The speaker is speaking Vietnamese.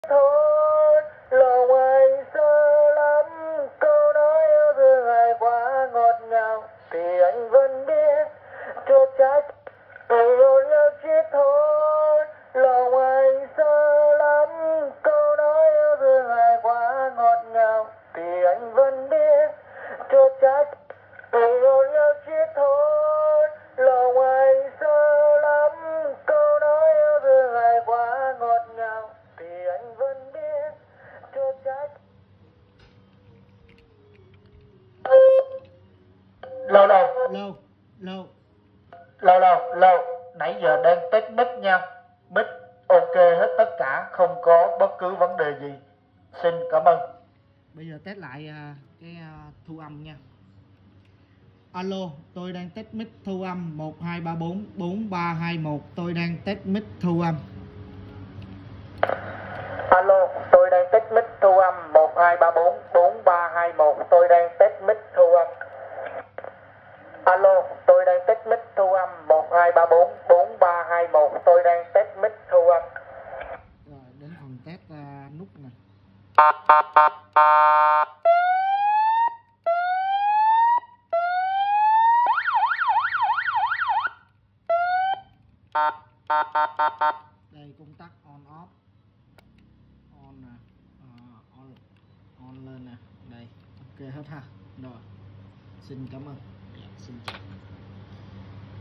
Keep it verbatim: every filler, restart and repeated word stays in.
thôi lòng anh sơ lắm, câu nói yêu thương ai quá ngọt ngào thì anh vẫn biết cho trái tôi yêu nhau chỉ thôi lòng anh sơ lắm, câu nói yêu thương ai quá ngọt ngào thì anh vẫn biết cho trái tôi yêu nhau chỉ thôi lòng anh sơ lắm, câu nói yêu thương ai quá ngọt ngào thì anh vẫn biết cho trái lâu lâu lâu lâu lâu lâu lâu nãy giờ đang test mic nha, mic ok hết tất cả, không có bất cứ vấn đề gì, xin cảm ơn. Bây giờ test lại à, cái à, thu âm nha. Alo, tôi đang test mic thu âm một hai ba bốn bốn ba hai một. Tôi đang test mic thu âm. Alo, tôi đang test mic thu âm một hai ba bốn bốn ba hai một. Tôi đang test mic thu âm. Alo, tôi đang test mic thu âm một hai ba bốn bốn ba hai một. Tôi đang test mic thu âm. Rồi, đến phần test à, nút nè. Đây công tắc on off. On nè. Uh, on on lên nè. Đây, ok hết ha. Rồi. Xin cảm ơn. Dạ, xin chào.